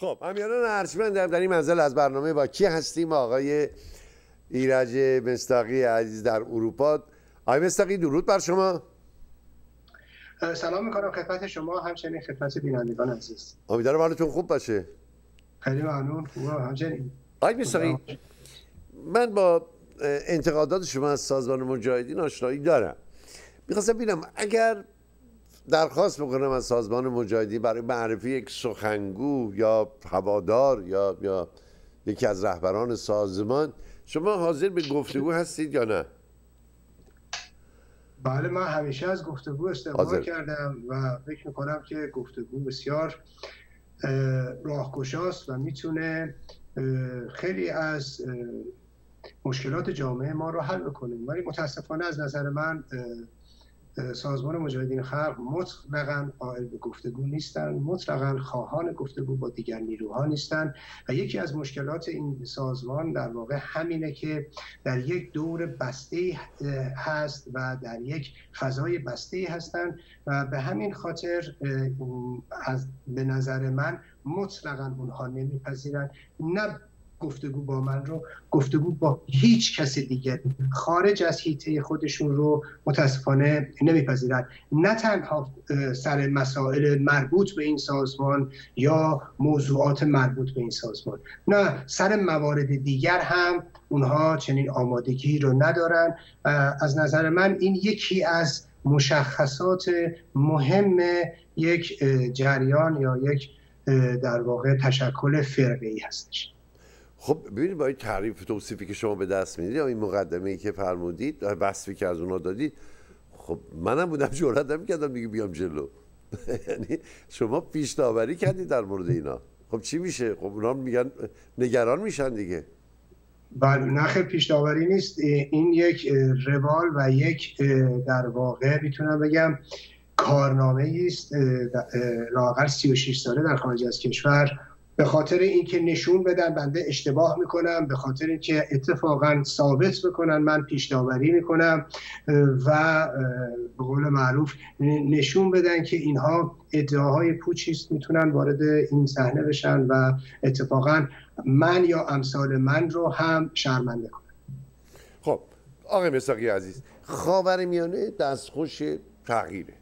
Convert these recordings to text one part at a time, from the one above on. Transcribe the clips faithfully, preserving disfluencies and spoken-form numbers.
خب همیانان ارجمند در این منزل از برنامه با کی هستیم؟ آقای ایرج مصداقی عزیز در اروپا. آقای مصداقی درود بر شما. سلام میکنم خدمت شما، همچنین خدمت بینندگان عزیز. امیدوارم حالتون خوب باشه. خیلی ممنون. خوبه همچنین. آقای مصداقی، من با انتقادات شما از سازمان مجاهدین آشنایی دارم. میخواستم ببینم اگر درخواست بکنم از سازمان مجاهدین برای معرفی یک سخنگو یا هوادار یا یا یکی از رهبران سازمان، شما حاضر به گفتگو هستید یا نه؟ بله، من همیشه از گفتگو استقبال کردم و فکر میکنم که گفتگو بسیار راهگشاست و میتونه خیلی از مشکلات جامعه ما رو حل بکنه. ولی متاسفانه از نظر من سازمان مجاهدین خلق مطلقاً قائل به گفتگو نیستن، مطلقاً خواهان گفتگو با دیگر نیروها نیستن و یکی از مشکلات این سازمان در واقع همینه که در یک دور بسته هست و در یک فضای بسته هستن و به همین خاطر از به نظر من مطلقاً اونها نمیپذیرن نه گفتگو با من رو، گفتگو با هیچ کس دیگر خارج از حیطه خودشون رو متاسفانه نمیپذیرن. نه تنها سر مسائل مربوط به این سازمان یا موضوعات مربوط به این سازمان، نه سر موارد دیگر هم اونها چنین آمادگی رو ندارن. از نظر من این یکی از مشخصات مهم یک جریان یا یک در واقع تشکل فرقه‌ای هستش. خب ببینید با این تعریف توصیفی که شما به دست میدید یا این مقدمه‌ای که فرمودید، وصفی که از اونها دادید، خب منم بودم جرئت نمی‌کردم دیگه بیام جلو. یعنی شما پیش داوری کردید در مورد اینا. خب چی میشه؟ خب اونا میگن نگران میشن دیگه. بله، نه خیر، پیش داوری نیست. این یک روال و یک در واقع میتونم بگم کارنامه‌ای است لااقل سی و شش ساله در خارج از کشور، به خاطر اینکه نشون بدن بنده اشتباه میکنم، به خاطر اینکه اتفاقا ثابت بکنن من پیش داوری میکنم و به قول معروف نشون بدن که اینها ادعاهای پوچی است، میتونن وارد این صحنه بشن و اتفاقا من یا امثال من رو هم شرمنده کنن. خب آقای مصداقی عزیز، خاورمیانه دستخوش تغییره.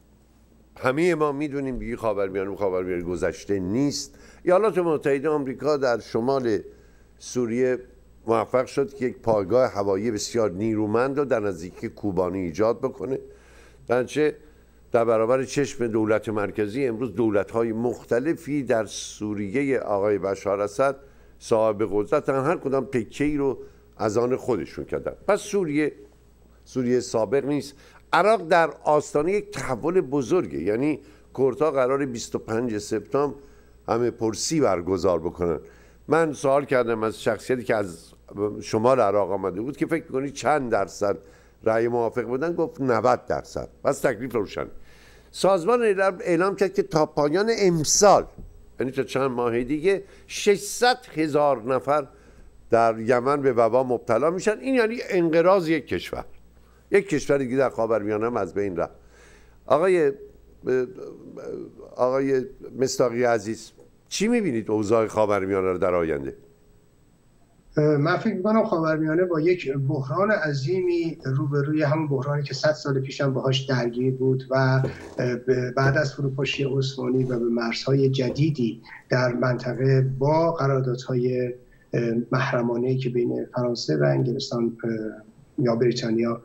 همه ما میدونیم دیگه خاورمیانه خاورمیانه گذشته نیست. ایالات متحده آمریکا در شمال سوریه موفق شد که یک پایگاه هوایی بسیار نیرومند رو در نزدیکی کوبانی ایجاد بکنه. درنچه در برابر چشم دولت مرکزی امروز دولت‌های مختلفی در سوریه آقای بشار اسد صاحب قدرتن، هر کدام تکه‌ای رو از آن خودشون کردن. پس سوریه سوریه سابق نیست. عراق در آستانه یک تحول بزرگه، یعنی کردها قرار بیست و پنج سپتامبر همه پرسی برگزار بکنن. من سوال کردم از شخصیتی که از شمال عراق آمده بود که فکر می‌کنی چند درصد رأی موافق بودن، گفت نود درصد. پس تکلیف روشن. سازمان اعلام کرد که تا پایان امسال، یعنی تا چند ماه دیگه، ششصد هزار نفر در یمن به وبا مبتلا میشن. این یعنی انقراض یک کشور. یک کشور دیگه در خاورمیانه هم از بین رفت. آقای آقای مصداقی عزیز، چی میبینید اوضاع خاورمیانه رو در آینده؟ من فکر میکنم خاورمیانه با یک بحران عظیمی روبروی همون بحرانی که صد سال پیش هم باهاش درگیر بود و بعد از فروپاشی عثمانی و به مرزهای جدیدی در منطقه با قراردادهای محرمانه‌ای که بین فرانسه و انگلستان یا بریتانیا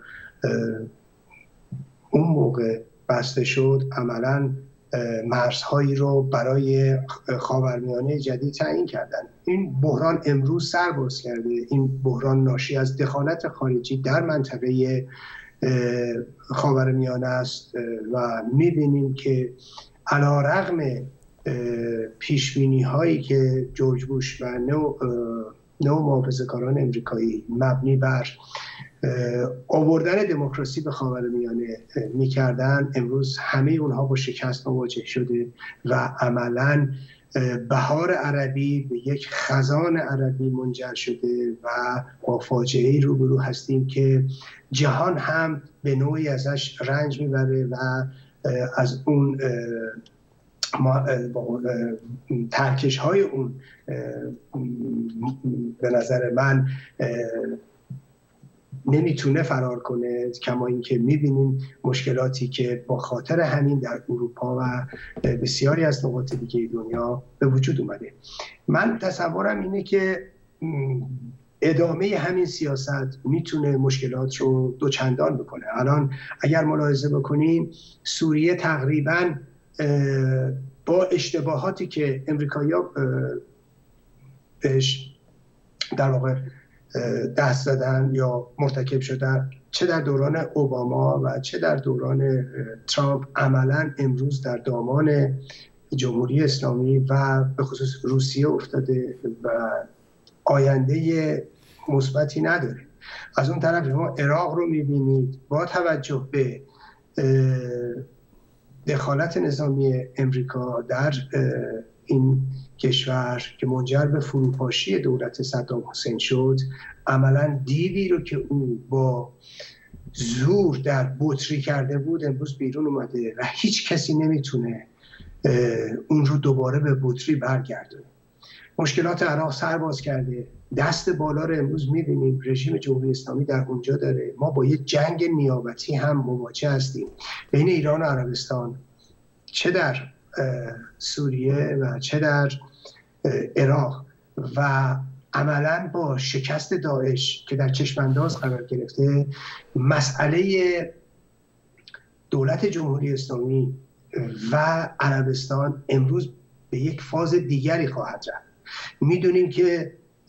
اون موقع بسته شد، عملاً مرزهایی رو برای خاورمیانه جدید تعیین کردن. این بحران امروز سر باز کرده. این بحران ناشی از دخالت خارجی در منطقه خاورمیانه است و می‌بینیم که علی‌رغم پیشبینی هایی که جورج بوش و نو نو محافظه‌کاران امریکایی مبنی بر آوردن دموکراسی به خاورمیانه می‌کردن، امروز همه اونها با شکست مواجه شده و عملاً بهار عربی به یک خزان عربی منجر شده و با فاجعه‌ای روبرو هستیم که جهان هم به نوعی ازش رنج میبره و از اون ما ترکش های اون به نظر من نمیتونه فرار کنه، کما اینکه میبینیم مشکلاتی که با خاطر همین در اروپا و بسیاری از نقاط دیگه دنیا به وجود اومده. من تصورم اینه که ادامه همین سیاست میتونه مشکلات رو دوچندان بکنه. الان اگر ملاحظه بکنیم سوریه تقریباً با اشتباهاتی که امریکایی‌ها بهش در واقع دست دادن یا مرتکب شدن، چه در دوران اوباما و چه در دوران ترامپ، عملاً امروز در دامان جمهوری اسلامی و به خصوص روسیه افتاده و آینده مثبتی نداره. از اون طرف ما عراق رو می‌بینید با توجه به دخالت نظامی امریکا در این کشور که منجر به فروپاشی دولت صدام حسین شد، عملاً دیوی رو که او با زور در بطری کرده بود امروز بیرون اومده و هیچ کسی نمیتونه اون رو دوباره به بطری برگردونه. مشکلات عراق سر باز کرده، دست بالا رو امروز می‌بینیم رژیم جمهوری اسلامی در اونجا داره. ما با یک جنگ نیابتی هم مواجه هستیم بین ایران و عربستان، چه در سوریه و چه در عراق، و عملاً با شکست داعش که در چشمانداز قرار گرفته، مسئله دولت جمهوری اسلامی و عربستان امروز به یک فاز دیگری خواهد رفت. میدونیم که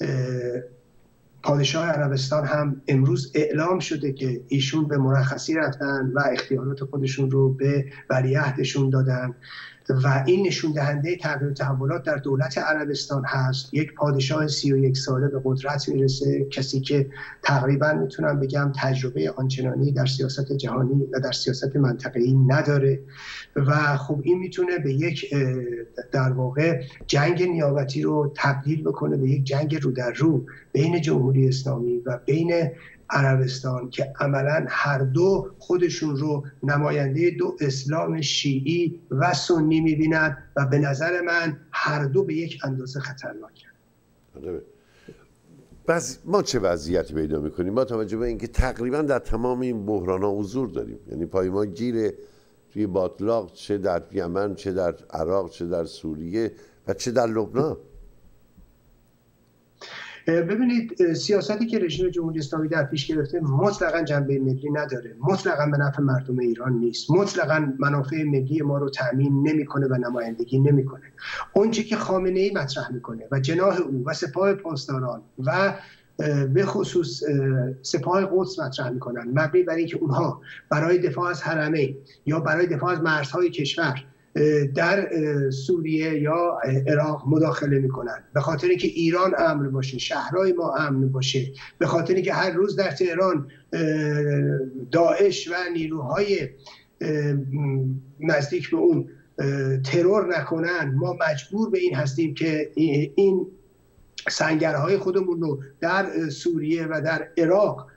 پادشاه عربستان هم امروز اعلام شده که ایشون به مرخصی رفتن و اختیارات خودشون رو به ولیعهدشون دادن و این نشون دهنده تغییر تحولات در دولت عربستان هست. یک پادشاه سی و یک ساله به قدرت میرسه، کسی که تقریبا میتونم بگم تجربه آنچنانی در سیاست جهانی و در سیاست منطقه‌ای نداره و خب این میتونه به یک در واقع جنگ نیابتی رو تبدیل بکنه به یک جنگ رو در رو بین جمهوری اسلامی و بین عربستان که عملاً هر دو خودشون رو نماینده دو اسلام شیعی و سنی می‌بینند و به نظر من هر دو به یک اندازه خطرناکند. پس ما چه وضعیتی پیدا می‌کنیم با توجه به اینکه تقریباً در تمام این بحران‌ها حضور داریم؟ یعنی پای ما گیره توی باطلاق، چه در یمن، چه در عراق، چه در سوریه و چه در لبنان. ببینید سیاستی که رژیم جمهوری اسلامی در پیش گرفته مطلقاً جنبه ملی نداره، مطلقاً به نفع مردم ایران نیست، مطلقاً منافع ملی ما رو تأمین نمیکنه و نمایندگی نمیکنه. اونچه که خامنه‌ای مطرح میکنه و جناح او و سپاه پاسداران و به خصوص سپاه قدس مطرح میکنن مبنی بر اینکه اونها برای دفاع از حرمین یا برای دفاع از مرزهای کشور در سوریه یا عراق مداخله میکنن، به خاطر اینکه ایران امن باشه، شهرهای ما امن باشه، به خاطر اینکه هر روز در تهران داعش و نیروهای نزدیک به اون ترور نکنن، ما مجبور به این هستیم که این سنگرهای خودمون رو در سوریه و در عراق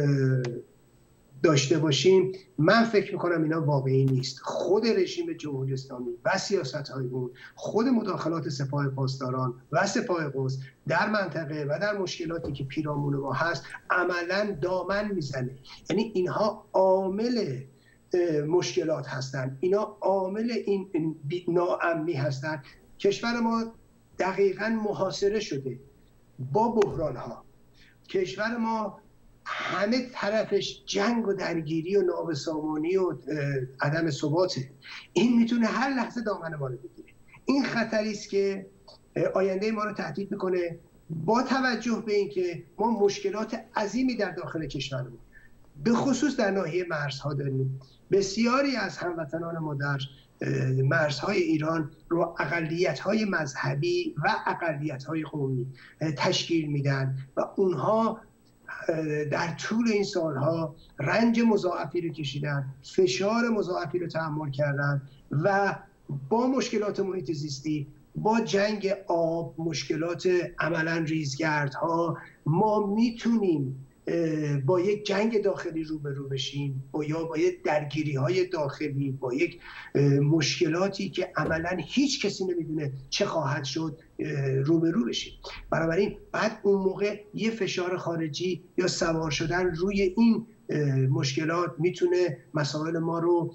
داشته باشیم. من فکر میکنم اینا واقعی نیست. خود رژیم جمهوری اسلامی و سیاست‌های اون، خود مداخلات سپاه پاسداران و سپاه قدس در منطقه و در مشکلاتی که پیرامون ما هست عملاً دامن میزنه. یعنی اینها عامل مشکلات هستند، اینا عامل این ناامنی هستند. کشور ما دقیقاً محاصره شده با بحران‌ها. کشور ما همه طرفش جنگ و درگیری و نابسامانی و عدم ثباته. این میتونه هر لحظه دامن ما رو بگیره. این خطری است که آینده ما رو تهدید میکنه، با توجه به اینکه ما مشکلات عظیمی در داخل کشورمون به خصوص در ناحیه مرزها داریم. بسیاری از هموطنان ما در مرزهای ایران رو اقلیت‌های مذهبی و اقلیت‌های قومی تشکیل میدن و اونها در طول این سالها رنج مضاعفی رو کشیدن، فشار مضاعفی رو تحمل کردن و با مشکلات محیط زیستی، با جنگ آب، مشکلات عملاً ریزگردها، ما میتونیم با یک جنگ داخلی روبرو بشیم، با یا با یک درگیری های داخلی، با یک مشکلاتی که عملا هیچ کسی نمیدونه چه خواهد شد روبرو بشیم. بنابراین بعد اون موقع یه فشار خارجی یا سوار شدن روی این مشکلات میتونه مسائل ما رو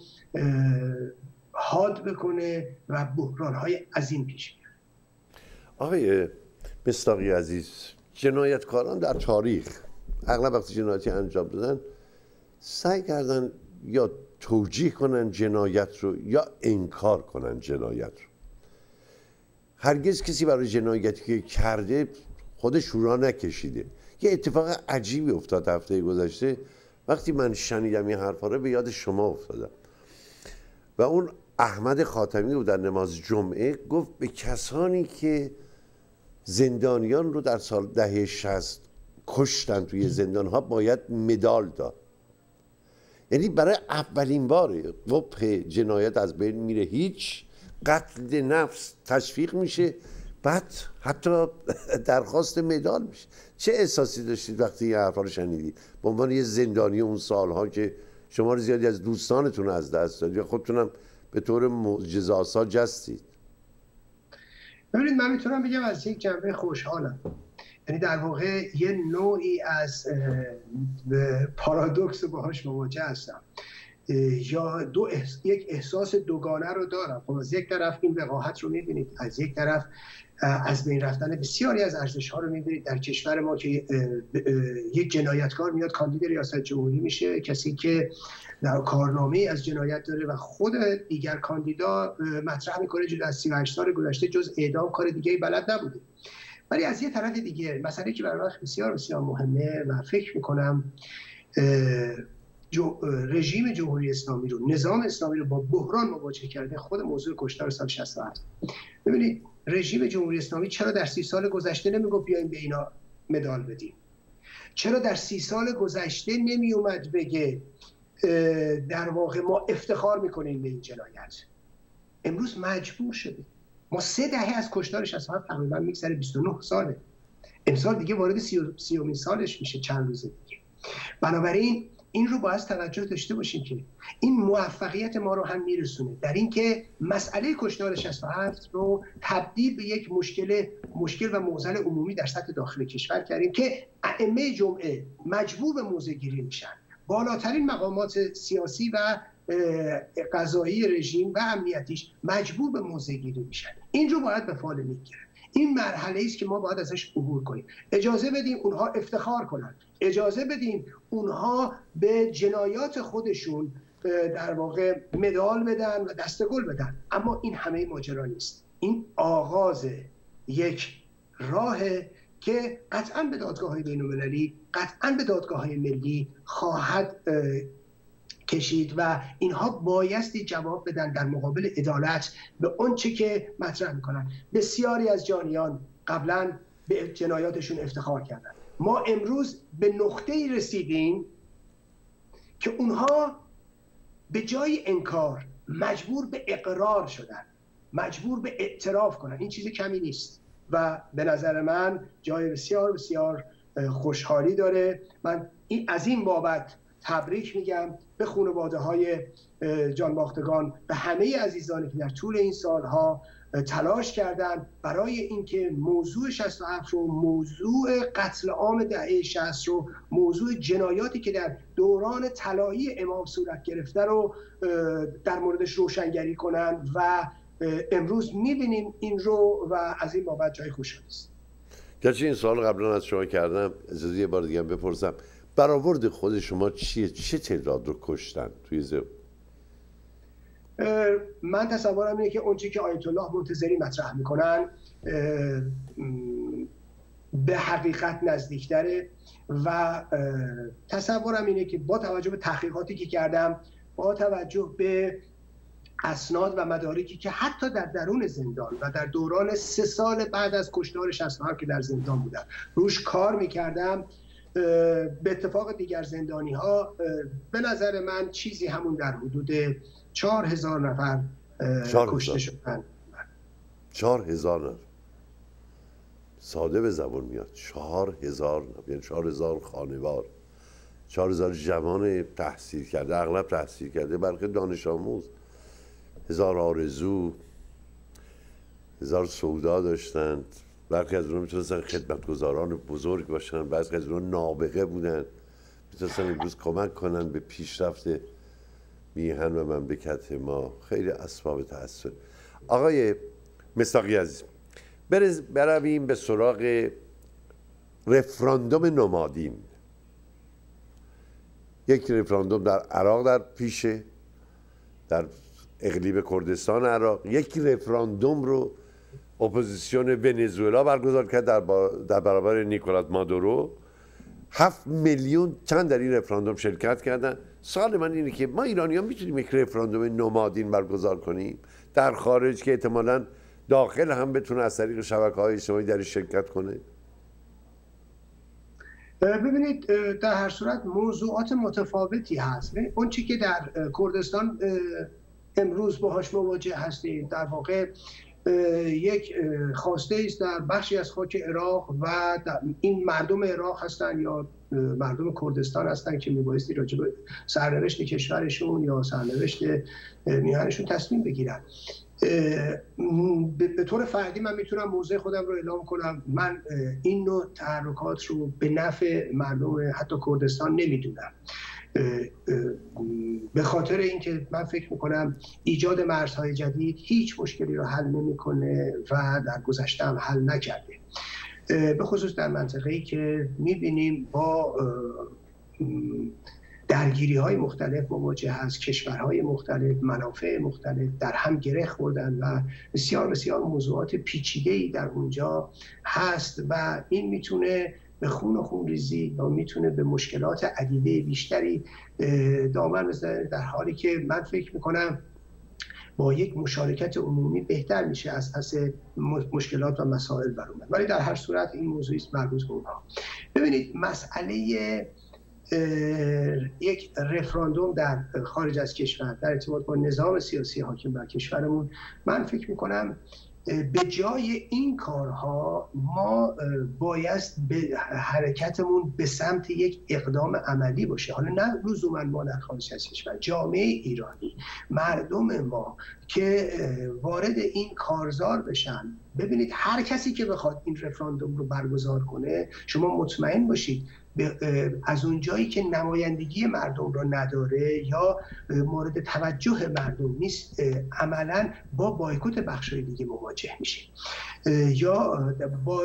حاد بکنه و بحران‌های عظیم پیش بیاره. آقای مصداقی عزیز، جنایتکاران در تاریخ اغلب وقتی جنایتی انجام دادن سعی کردن یا توجیه کنن جنایت رو یا انکار کنن جنایت رو. هرگز کسی برای جنایتی که کرده خودش شورا نکشیده. یه اتفاق عجیبی افتاد هفته گذشته، وقتی من شنیدم این حرفا رو به یاد شما افتادم و اون احمد خاتمی رو در نماز جمعه گفت به کسانی که زندانیان رو در سال دهه شصت کشتن توی زندان ها باید مدال داد. یعنی برای اولین باره قبح جنایت از بین میره، هیچ قتل نفس تشویق میشه، بعد حتی درخواست مدال میشه. چه احساسی داشتید وقتی این حرفا رو شنیدید به عنوان یه زندانی اون سالها که شما رو زیادی از دوستانتون از دست دادید یا خودتونم به طور معجزه‌آسا جستید؟ ببینید من میتونم بگم از یک جنبه خوشحالم، یعنی در واقع یه نوعی از پارادوکس باهاش مواجه هستم، یا دو احس... یک احساس دوگانه رو دارم. خب از یک طرف این وقاحت رو میبینید، از یک طرف از بین رفتن بسیاری از ارزش‌ها رو میبینید در کشور ما که یک جنایتکار میاد کاندید ریاست جمهوری میشه، کسی که در کارنامه از جنایت داره و خود دیگر کاندیدا مطرح میکنه جز از سی و هشت سال گذشته جز اعدام کار دیگه‌ای بلد نبوده. ولی از یه طرف دیگه مسئله که برای من بسیار بسیار مهمه و فکر میکنم جو رژیم جمهوری اسلامی رو، نظام اسلامی رو با بحران مواجه کرده، خود موضوع کشتار سال شصت و هفت. ببینید رژیم جمهوری اسلامی چرا در سی سال گذشته نمیگفت بیایم به اینا مدال بدیم؟ چرا در سی سال گذشته نمی اومد بگه در واقع ما افتخار میکنیم به این جنایت؟ امروز مجبور شده. ما سه دهه از کشتار شصت و هفت تقریبا میگذره، بیست و نه ساله. امسال دیگه وارد سیومین سالش میشه چند روز دیگه. بنابراین این رو باید توجه داشته باشیم که این موفقیت ما رو هم میرسونه در این که مسئله کشتار شصت و هفت رو تبدیل به یک مشکل مشکل و معضل عمومی در سطح داخل کشور کردیم که ائمه جمعه مجبور به موضع گیری میشن، بالاترین مقامات سیاسی و قضایی رژیم و امنیتیش مجبور به موضع گیری میشن. این رو باید به فال میگیرن. این مرحله است که ما باید ازش عبور کنیم. اجازه بدیم اونها افتخار کنن، اجازه بدیم اونها به جنایات خودشون در واقع مدال بدن و دستگل بدن، اما این همه ماجرا نیست. این آغاز یک راه که قطعاً به دادگاه‌های بین‌المللی، قطعاً به دادگاه‌های ملی خواهد کشید و اینها بایستی جواب بدن در مقابل عدالت به اونچه که مطرح میکنن. بسیاری از جانیان قبلا به جنایاتشون افتخار کردن. ما امروز به نقطه‌ای رسیدیم که اونها به جای انکار مجبور به اقرار شدن، مجبور به اعتراف کنن. این چیز کمی نیست و به نظر من جای بسیار بسیار خوشحالی داره. من این از این بابت تبریک میگم به خانواده‌های جانباختگان، به همه عزیزانی که در طول این سالها تلاش کردند برای اینکه موضوع شصت و هفت رو، موضوع قتل عام دهه شصت رو، موضوع جنایاتی که در دوران طلایی امام صورت گرفته رو در موردش روشنگری کنند و امروز میبینیم این رو و از این بابت جای خوشحالی است. گرچه این سوال قبلا از شما کردم، اجازه یه بار دیگه هم بپرسم، برآورد خود شما چیه؟ چه تعداد رو کشتن توی زم؟ من تصورم اینه که اونچه که آیت الله منتظری مطرح میکنن به حقیقت نزدیکتره و تصورم اینه که با توجه به تحقیقاتی که کردم، با توجه به اسناد و مدارکی که حتی در درون زندان و در دوران سه سال بعد از کشتار شصت و هفت که در زندان بودم روش کار میکردم، به اتفاق دیگر زندانی ها به نظر من چیزی همون در حدود چهار هزار نفر کشته شدن. چهار هزار نفر ساده به زبان میاد، چهار هزار نفر، یعنی چهار هزار خانوار چهار هزار جوان تحصیل کرده، اغلب تحصیل کرده، بلکه دانش آموز، هزار آرزو، هزار سودا داشتند. برخی از اونها میتونستن خدمتگزاران بزرگ باشن، بعضی از اونها نابغه بودن، میتونستن امروز کمک کنن به پیشرفت میهن و مملکت ما. خیلی اسباب تأثیر. آقای مصداقی عزیز، برویم به سراغ رفراندوم نمادین. یک رفراندوم در عراق در پیشه، در اقلیم کردستان عراق. یک رفراندوم رو اپوزیسیون ونزوئلا برگزار کرد در, در برابر نیکولاس مادورو. هفت میلیون چند در این رفراندوم شرکت کردن. سوال من اینه که ما ایرانی ها میتونیم یک رفراندوم نمادین برگزار کنیم در خارج که احتمالاً داخل هم بتونه از طریق شبکه‌های اجتماعی در شرکت کنه؟ ببینید در هر صورت موضوعات متفاوتی هست. اون چی که در کردستان امروز باهاش مواجه هستیم در واقع یک خواسته است در بخشی از خاک عراق و این مردم عراق هستن یا مردم کردستان هستن که میبایستی راجع به سرنوشت کشورشون یا سرنوشت میهنشون تصمیم بگیرن. به طور فردی من میتونم موضع خودم رو اعلام کنم. من این نوع تحرکات رو به نفع مردم حتی کردستان نمیدونم، به خاطر اینکه من فکر میکنم ایجاد مرزهای جدید هیچ مشکلی رو حل نمیکنه و در گذشته هم حل نکرده، به خصوص در منطقه‌ای که میبینیم با درگیری های مختلف مواجه هست، کشورهای مختلف، منافع مختلف در هم گره خوردن و بسیار بسیار موضوعات پیچیده‌ای در اونجا هست و این میتونه به خون و خون ریزی و میتونه به مشکلات عدیده بیشتری دامن بزنه، در حالی که من فکر میکنم با یک مشارکت عمومی بهتر میشه از پس مشکلات و مسائل برآمد. ولی در هر صورت این موضوعی است مربوط به اونها. ببینید مسئله یک رفراندوم در خارج از کشور در ارتباط با نظام سیاسی حاکم بر کشورمون، من فکر میکنم به جای این کارها ما باید به حرکتمون به سمت یک اقدام عملی باشه. حالا نه لزوما ما در خارج از کشور، جامعه ایرانی، مردم ما که وارد این کارزار بشن. ببینید هر کسی که بخواد این رفراندوم رو برگزار کنه، شما مطمئن باشید از اون جایی که نمایندگی مردم رو نداره یا مورد توجه مردم نیست، عملاً با بایکوت بخشای دیگه مواجه میشه یا با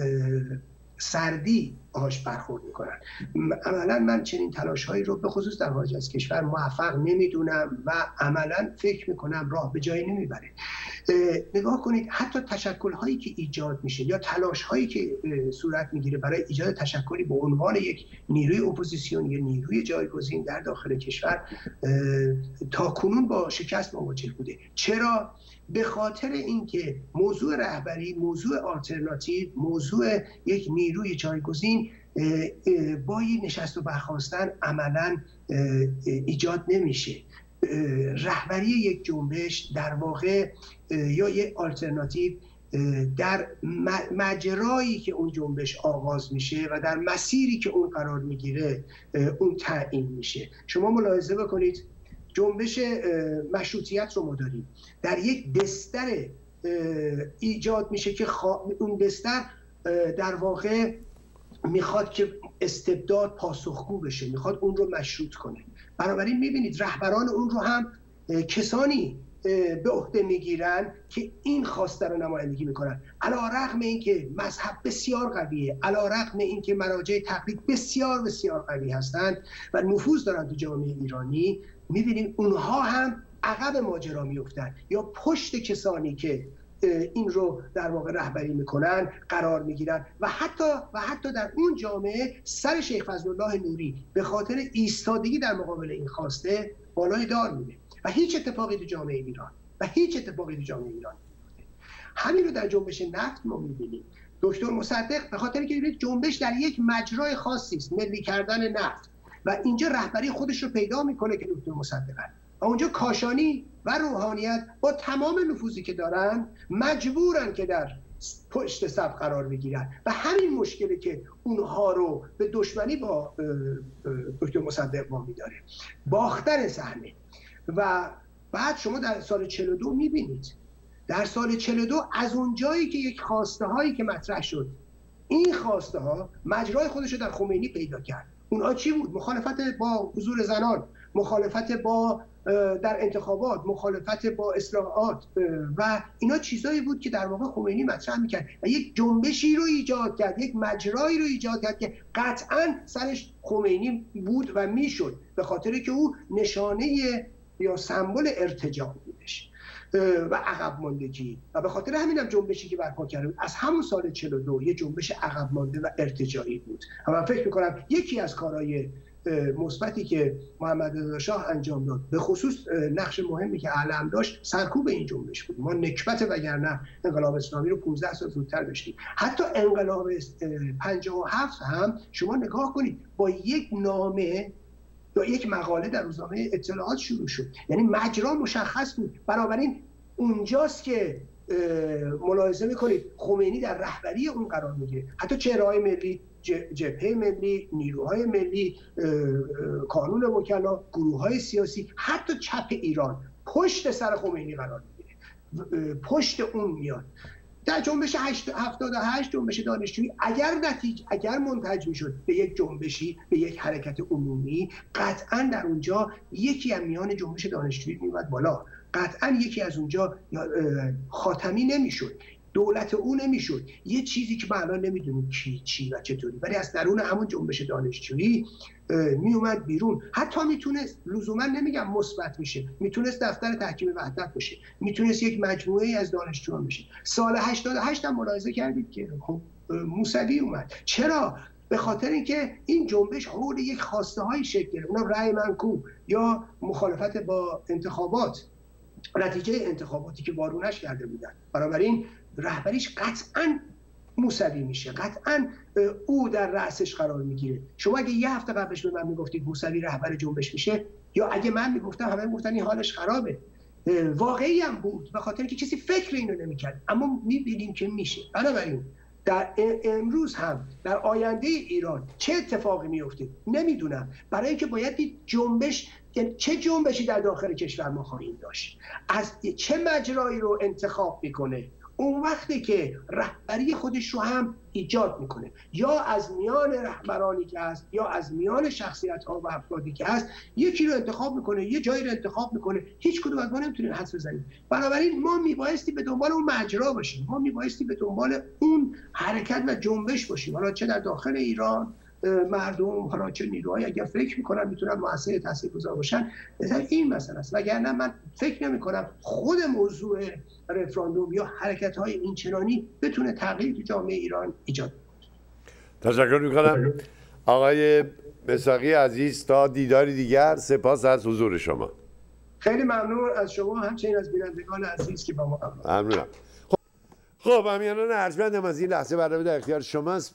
سردی باهاش برخورد میکنن. عملاً من چنین تلاش‌هایی رو به خصوص در خارج از کشور موفق نمیدونم و عملاً فکر میکنم راه به جایی نمیبره. نگاه کنید حتی تشکل‌هایی که ایجاد میشه یا تلاش‌هایی که صورت میگیره برای ایجاد تشکلی به عنوان یک نیروی اپوزیسیون یا نیروی جایگزین در داخل کشور تا کنون با شکست مواجه بوده. چرا؟ به خاطر اینکه موضوع رهبری، موضوع آلترناتیو، موضوع یک نیروی جایگزین با این نشست و برخاستن عملاً ایجاد نمیشه. رهبری یک جنبش در واقع یا یک آلترناتیو در مجرایی که اون جنبش آغاز میشه و در مسیری که اون قرار میگیره اون تعیین میشه. شما ملاحظه بکنید جنبش مشروطیت رو ما داریم، در یک بستر ایجاد میشه که اون بستر در واقع میخواد که استبداد پاسخگو بشه، میخواد اون رو مشروط کنه. بنابراین میبینید رهبران اون رو هم کسانی به عهده میگیرن که این خواسته رو نمایندگی میکنن، علی رغم اینکه مذهب بسیار قویه، علی رغم اینکه مراجع تقلید بسیار بسیار قوی هستند و نفوذ دارن تو جامعه ایرانی. میبینیم اونها هم عقب ماجرا میفتن یا پشت کسانی که این رو در واقع رهبری میکنن قرار میگیرن و حتی و حتی در اون جامعه سر شیخ فضلالله نوری به خاطر ایستادگی در مقابل این خواسته بالای دار میره و هیچ اتفاقی تو جامعه ایران و هیچ اتفاقی تو جامعه ایران نمیفته. همین رو در جنبش نفت ما میبینیم. دکتر مصدق به خاطر که جنبش در یک مجرای خاصی است، ملی کردن نفت، و اینجا رهبری خودش رو پیدا میکنه که دکتر مصدق و اونجا کاشانی و روحانیت با تمام نفوذی که دارن مجبورن که در پشت صف قرار بگیرن و همین مشکلی که اونها رو به دشمنی با دکتر مصدق وامی داره، باختن صحنه. و بعد شما در سال چهل و دو میبینید، در سال چهل و دو از اون جایی که یک خواسته هایی که مطرح شد، این خواسته ها مجرای خودش رو در خمینی پیدا کرد. اونها چی بود؟ مخالفت با حضور زنان، مخالفت با در انتخابات، مخالفت با اصلاحات و اینا چیزایی بود که در واقع خمینی مطرح میکرد و یک جنبشی رو ایجاد کرد، یک مجرایی رو ایجاد کرد که قطعاً سرش خمینی بود و میشد، به خاطر که او نشانه یا سمبل ارتجاع بودش و عقب ماندگی و به خاطر همین هم جنبشی که برپا کرده بود از همون سال چهل و دو یه جنبش عقب مانده و ارتجاعی بود. و من فکر میکنم یکی از کارهای مثبتی که محمد رضا شاه انجام داد، به خصوص نقش مهمی که علم داشت، سرکوب این جنبش بود. ما نکبت وگرنه انقلاب اسلامی رو پانزده سال زودتر داشتیم. حتی انقلاب پنجاه و هفت هم شما نگاه کنید، با یک نامه یا یک مقاله در روزنامه اطلاعات شروع شد، یعنی مجرا مشخص بود. بنابراین اونجاست که ملاحظه میکنید خمینی در رهبری اون قرار میگیره. حتی چهره‌های ملی، جبهه ملی، نیروهای ملی، کانون وکلا، گروه‌های سیاسی، حتی چپ ایران پشت سر خمینی قرار میگیره، پشت اون میاد. در جنبش هفتاد و هشت جنبش دانشجویی اگر نتیجه اگر منتج میشد به یک جنبشی، به یک حرکت عمومی، قطعا در اونجا یکی از میان جنبش دانشجویی میومد بالا، قطعا یکی از اونجا خاتمی نمیشد، دولت او نمیشد، یه چیزی که ما الان نمیدونیم کی چی و چطوری، ولی از درون همون جنبش دانشجویی میومد بیرون. حتی میتونست، لزوما نمیگم مثبت میشه، میتونست دفتر تحکیم وحدت باشه، میتونست یک مجموعه از دانشجویان باشه. سال هشتاد و هشت هم ملاحظه کردید که خب موسوی اومد. چرا؟ به خاطر اینکه این جنبش حول یک خواسته های شکل گرفت، اونم رأی منکوب یا مخالفت با انتخابات، نتیجه انتخاباتی که وارونش کرده بودن. بنابراین رهبریش قطعاً موسوی میشه، قطعاً او در رأسش قرار میگیره. شما اگه یه هفته قبلش به من میگفتید موسوی رهبر جنبش میشه، یا اگه من میگفتم همه میگفتن این حالش خرابه، واقعی هم بود، به خاطر اینکه کسی فکر اینو نمیکرد، اما میبینیم که میشه. بنابراین در امروز هم در آینده ایران چه اتفاقی میفته نمیدونم، برای اینکه باید دید جنبش، چه جنبشی در داخل کشور ما خواهیم داشت، از چه مجرایی رو انتخاب میکنه، اون وقتی که رهبری خودش رو هم ایجاد میکنه، یا از میان رهبرانی که هست یا از میان شخصیت ها و افرادی که هست یکی رو انتخاب میکنه، یه جایی رو انتخاب میکنه. هیچ کدوم از ما نمیتونیم حدس بزنیم. بنابراین ما میبایستی به دنبال اون مجرا باشیم، ما میبایستی به دنبال اون حرکت و جنبش باشیم، حالا چه در داخل ایران مردم، حالا چه نیروهایی اگر فکر میکنن میتونن مؤثر تاثیرگذار باشن، این مسئله است. وگرنه من فکر نمیکنم خود موضوع رفراندوم یا حرکت‌های اینچنانی بتونه تغییر تو جامعه ایران ایجاد کنه. تشکر میکنم آقای مساقی عزیز. تا دیداری دیگر، سپاس از حضور شما. خیلی ممنون از شما، همچنین از بینندگان عزیز که با ما همراه. ممنونم. خب امیانان ارجمندم، از این لحظه برنامه در اختیار شماست.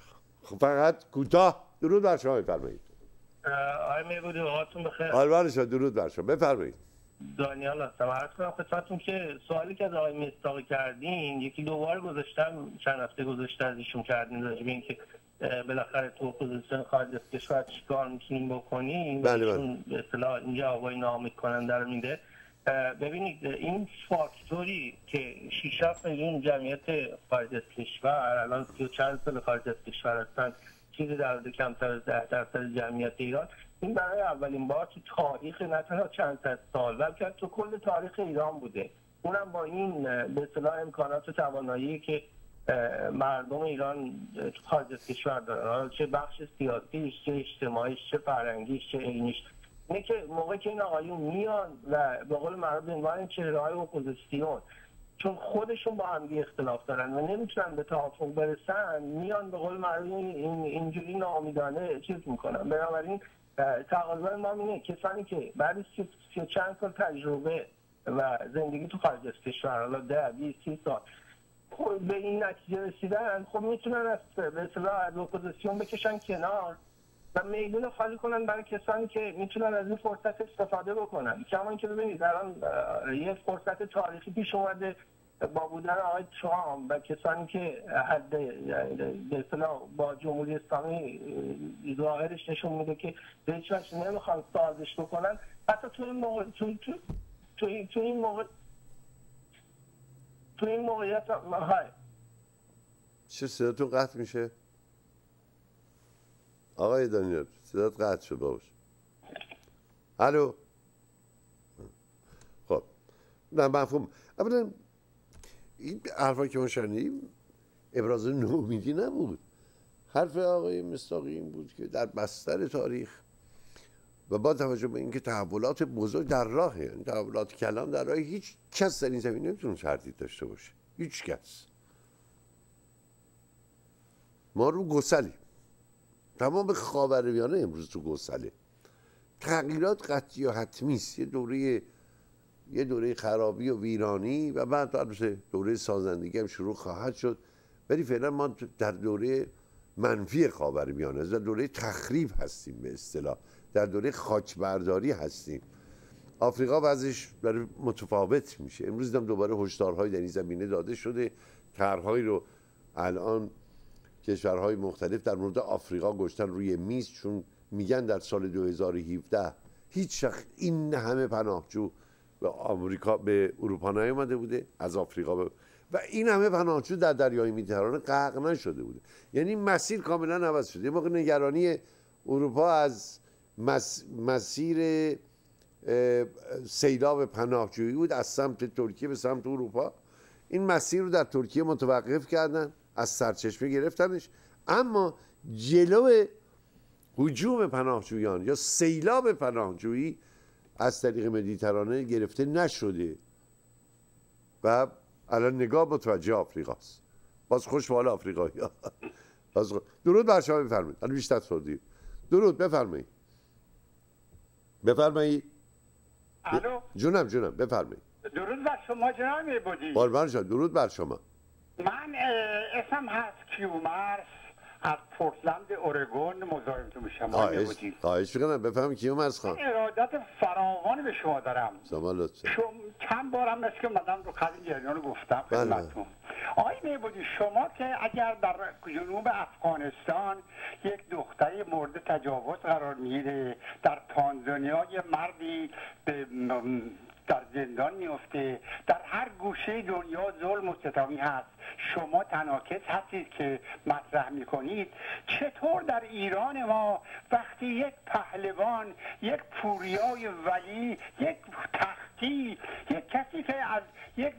فقط کوتاه درود بر شما بفرمایید. آقای میبودی وقتتون بخیر. حال شما، درود بر شما بفرمایید. دانیال هستم. عرض کنم خدمتتون که سوالی که از آقای میستاقی کردین یکی دو بار گذاشتم، چند هفته گذشته از ایشون کردین راجع به اینکه بالاخره تو اپوزیسیون خارج از کشور چیکار میتونیم بکنیم. بله بله. ایشون به اصطلاح اینجا آقای ناامید کننده رو میده. ببینید این فاکتوری که شش هفت میلیون جمعیت خارج از کشور الان سی و چند سال خارج از کشور هستن، چیزی در حد کمتر از ده درصد جمعیت ایران، این برای اولین بار تو تاریخ نه تنها چند صد سال بلکه تو کل تاریخ ایران بوده، اونم با این به اصطلاح امکانات و توانایی که مردم ایران تو خارج از کشور دارن، چه بخش سیاسیش، چه اجتماعیش، چه فرهنگیش، چه علمیش. اینه که موقعی که این آقایون میان و به قول معروف به عنوان چهره‌های اپوزیسیون، چون خودشون با هم اختلاف دارن و نمیتونن به توافق برسن، میان به قول معروف این اینجوری ناامیدانه چیز میکنن. بنابراین تقاضای ما اینه کسانی که بعد سی و چند سال تجربه و زندگی تو خارج از کشور، حالا ده بیست سی سال به این نتیجه رسیدن، خب میتونن از به اصطلاح از اپوزیسیون بکشن کنار و میدون خالی کنن برای کسانی که میتونن از این فرصت استفاده بکنن. کما اینکه ببینید الان یه فرصت تاریخی پیش اومده، با بودن آقای ترامپ و کسانی که حد به اصطلاح با جمهوری اسلامی ظاهرش نشون میده که به هیچ وجه نمیخوان سازش بکنن، حتی تو این موقع تو تو تو این تو این موقع تو این موقعیت های چه صداتون قطع میشه؟ آقای دانیال صدات قطع شد باش. الو. خب نه مفهوم. اولا این حرفا که ما شنیدیم ابراز نومیدی نبود. حرف آقای مصداقی این بود که در بستر تاریخ و با توجه به اینکه تحولات بزرگ در راهه، یعنی تحولات کلان در راه، هیچ کس در این زمین نمیتونه تردید داشته باشه، هیچ کس. ما رو گسلیم، تمام خاورمیانه امروز تو گسله. تغییرات قطعی و حتمی است. یه دوره یه دوره خرابی و ویرانی و بعد البته دوره سازندگی هم شروع خواهد شد، ولی فعلا ما در دوره منفی خاورمیانه، در دوره تخریب هستیم، به اصطلاح در دوره خاکبرداری هستیم. آفریقا وضعش داره متفاوت میشه. امروز هم دوباره هشدارهایی در این زمینه داده شده. طرحهایی رو الان کشورهای مختلف در مورد آفریقا گذاشتن روی میز، چون میگن در سال دو هزار و هفده هیچ وقت این همه پناهجو به آمریکا به اروپا نیامده بوده از آفریقا به و این همه پناهجو در دریای مدیترانه غرق نشده بوده. یعنی مسیر کاملا عوض شده. یه موقع نگرانی اروپا از مس... مسیر سیلاب پناهجویی بود از سمت ترکیه به سمت اروپا. این مسیر رو در ترکیه متوقف کردن، از سرچشمه گرفتنش، اما جلو هجوم پناهجویان یا سیلاب پناهجویی از طریق مدیترانه گرفته نشده و الان نگاه متوجه آفریقاست. باز خوش به حال آفریقایی‌ها. درود بر شما، بفرمایید. الان بیشتر سردید. درود، بفرمایید. بفرمایید. الو. جونم جونم بفرمایید. درود بر شما جناب میبودی. قربان شما، درود بر شما. من اسم هست کیومرث از پورتلند اورگون مزاحمتون میشم. خواهش خواهش میکنم بفهمید کیومرث خان. ارادت فراوان به شما دارم. شما لطفا. شما چند بارم مثل که مدام رو قدیم جریان رو گفتم خدمتتون. آقای میبودی، شما که اگر در جنوب افغانستان یک دختری مورد تجاوز قرار میگیره، در تانزانیا یه مردی به در زندان میفته، در هر گوشه دنیا ظلم و ستمی هست، شما تناکس هستید که مطرح میکنید. چطور در ایران ما وقتی یک پهلوان، یک پوریای ولی، یک تختی، یک کسی که از یک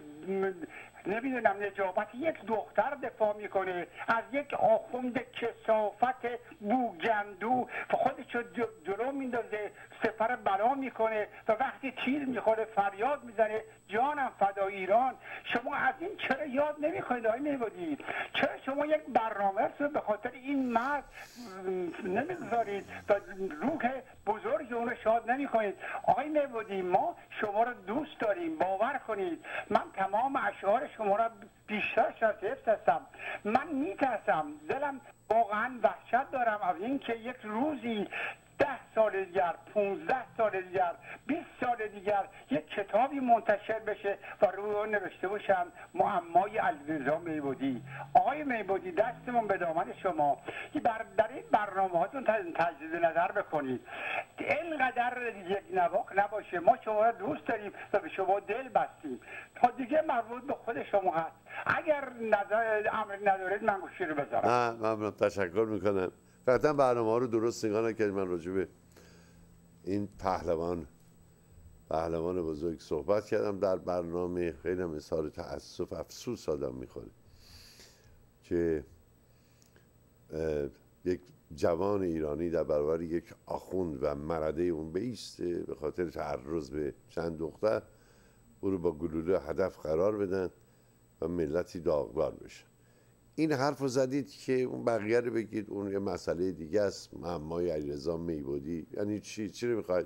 نمیدونم نجابت یک دختر دفاع میکنه، از یک آخوند کثافت بوگندو خودشو جلو میندازه، سپر بلا میکنه و وقتی تیر میخوره فریاد میزنه جانم فدای ایران. شما از این چرا یاد نمیکنید آقای میبودید؟ چرا شما یک برنامه رو به خاطر این مرد نمیگذارید و روح بزرگ اون رو شاد نمیکنید؟ آقای میبودی، ما شما رو دوست داریم، باور کنید. من تمام اشعار شما را بیشتر از حفظ هستم. من میترسم، دلم واقعا وحشت دارم از این که یک روزی ده سال دیگر، پونزده سال دیگر، بیست سال دیگر یک کتابی منتشر بشه و روی اون نوشته باشن معمای علیرضا میبودی. آقای میبودی، دستمون به دامن شما بر در این برنامه هاتون تجدید نظر بکنید، اینقدر یک نواخت نباشه. ما شما را دوست داریم و به شما دل بستیم. تا دیگه مربوط به خود شما هست. اگر نظر امر ندارید من گوشی رو بذارم. نه ممنون، تشکر میکنم. قطعا برنامه ها رو درست نگاه نکردید. من راجع به این پهلوان پهلوان بزرگ صحبت کردم در برنامه. خیلی هم اظهار تأسف افسوس آدم میخوره که یک جوان ایرانی در برابر یک آخوند و مرده اون بیسته به خاطر تعرض به چند دختر او رو با گلوله هدف قرار بدن و ملتی داغدار بشن. این حرف رو زدید که اون بقیه رو بگید اون یه مسئله دیگه است. معمای علیرضا میبودی یعنی چی؟ چی رو میخواید؟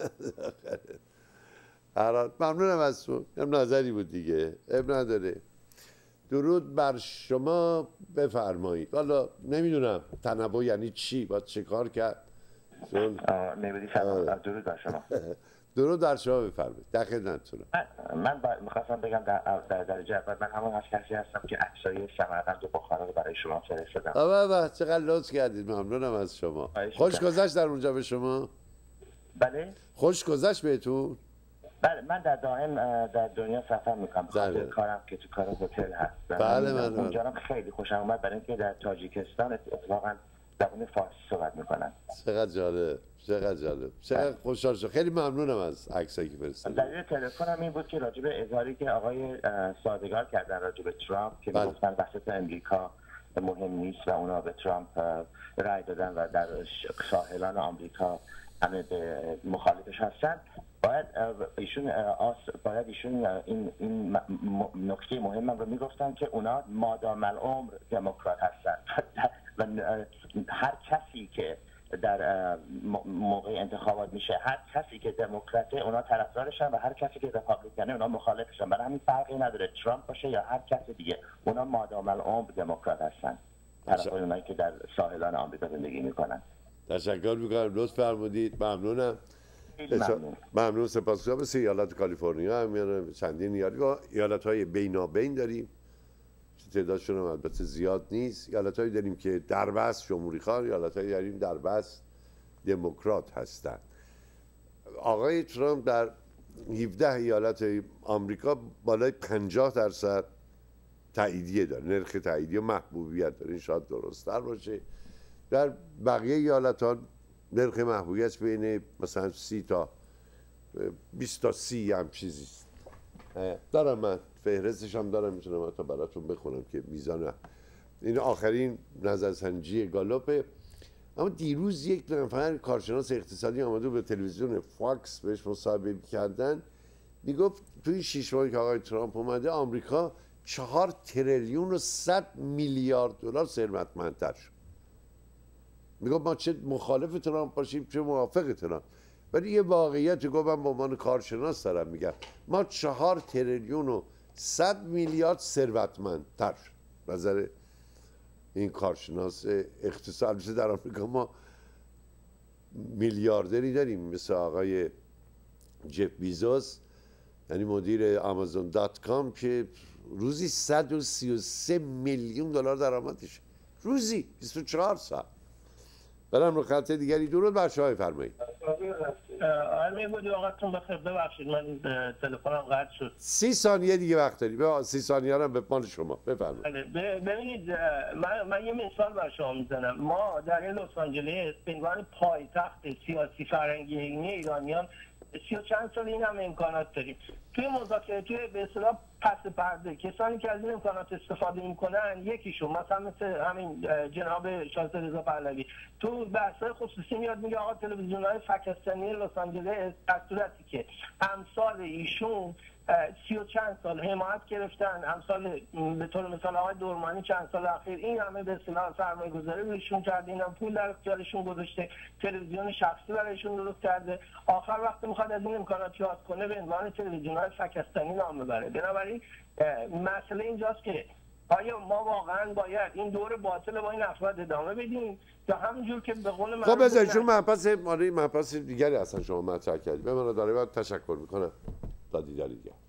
ممنونم از تو، هم نظری بود دیگه، اب نداره. درود بر شما، بفرمایید. والا نمیدونم تنوع یعنی چی، باید چه کار کرد؟ میبودی سلام، درود بر شما. درود در شما، بفرمایید. در خدمتتونم. من میخواستم بگم در در درجه اول من همون از کسی هستم که عکسای سمرقند و بخارا رو برای شما فرستادم. آبا با چقدر لطف کردید، ممنونم از شما. خوش گذشت در اونجا به شما؟ بله. خوش گذشت بهتون؟ بله، من در دائم در دنیا سفر میکنم بخاطر کارم که تو کار هتل هست. بله من اونجا خیلی خوشم اومد برای اینکه در تاجیکستان اتفاقا زبان فارسی صحبت میکنن. چقدر جالب، چقدر جالب، چقدر خوشحال شدم. خیلی ممنونم از عکسایی که فرستادید. دلیل تلفنم این بود که راجع به اظهاری که آقای سادگار کردن راجع به ترامپ که میگفتن وسط امریکا مهم نیست و اونا به ترامپ رای دادن و در ساحلان آمریکا همه به مخالفش هستن، باید ایشون باید ایشون این این نکته مهم رو میگفتن که اونا مادام العمر دموکرات هستن و هر کسی که در موقع انتخابات میشه، هر کسی که دموکراته اونا طرفدارشن و هر کسی که ریپابلیکنه اونا مخالفشن. برای همین فرقی نداره ترامپ باشه یا هر کسی دیگه، اونا مادام العمر دموکرات هستن، طرفدار اونایی که در ساحلان آمریکا زندگی میکنن. تشکر میکنم، لطف فرمودید، ممنونم. ممنون. ممنون، سپاسگزارم. مثل ایالت کالیفرنیا هم چندین ایالت ایالت‌های بینابین داریم، تعدادشون هم البته زیاد نیست. ایالت‌هایی داریم که در بست جمهوری خواه، ایالت‌هایی داریم در بست دموکرات هستند. آقای ترامپ در هفده ایالت آمریکا بالای پنجاه درصد تاییدیه داره، نرخ تاییدیه و محبوبیت داره. این شاید درست‌تر باشه. در بقیه ایالت‌ها نرخ محبوبیت بین مثلا سی تا بیست تا سی هم چیزی است. دارم من فهرستش هم دارم، میتونم حتی براتون بخونم که میزان این آخرین نظرسنجی گالوپه. اما دیروز یک نفر کارشناس اقتصادی آمده به تلویزیون فاکس بهش مصاحبه کردن، میگفت توی شش ماهی که آقای ترامپ اومده آمریکا چهار تریلیون و صد میلیارد دلار ثروتمندتر شد. میگفت ما چه مخالف ترامپ باشیم چه موافق ترامپ، ولی یه واقعیت گفتم به عنوان کارشناس دارم میگم، ما چهار تریلیون و صد میلیارد ثروتمندتر شد. نظر این کارشناس اقتصاد. در آمریکا ما میلیاردری داریم مثل آقای جف بیزوس، یعنی مدیر آمازون دات کام که روزی صد و سی و سه میلیون دلار درآمدشه، روزی بیست و چهار ساعت. برم رو خط دیگری. درود بر شما، بفرمایید. آقای میبودی وقتتون بخیر، ببخشید من تلفنم قطع شد. سی ثانیه دیگه وقت داری. به سی ثانیه هم به مال شما، بفرمایید. ببینید من من یه مثال بر شما میزنم. ما در این لس آنجلس به عنوان پایتخت سیاسی فرهنگی ایرانیان سی و چند سال این هم امکانات داریم. توی مذاکره، توی به اصطلاح پس پرده کسانی که از این امکانات استفاده میکنن، یکیشون مثلا مثل همین جناب شاهزاده رضا پهلوی تو بحث‌های خصوصی میاد میگه آقا تلویزیون‌های فکستانی لس آنجلس در صورتی که امثال ایشون سی و چند سال حمایت گرفتن، امثال به طور مثال آقای دورمانی چند سال اخیر این همه به اصطلاح سرمایه گذاری روشون کرده، این هم پول در اختیارشون گذاشته، تلویزیون شخصی برایشون درست کرده، آخر وقت میخواد از این امکانات یاد کنه به عنوان تلویزیون‌های فکستانی نام ببره. بنابراین مسئله اینجاست که آیا ما واقعا باید این دور باطل با این افراد ادامه بدیم یا همونجور که به قول من خب بذارید چون مبحث مالی مبحث دیگری اصلا شما مطرح کردید، به من داره باید تشکر میکنم تا دیدار دیگه.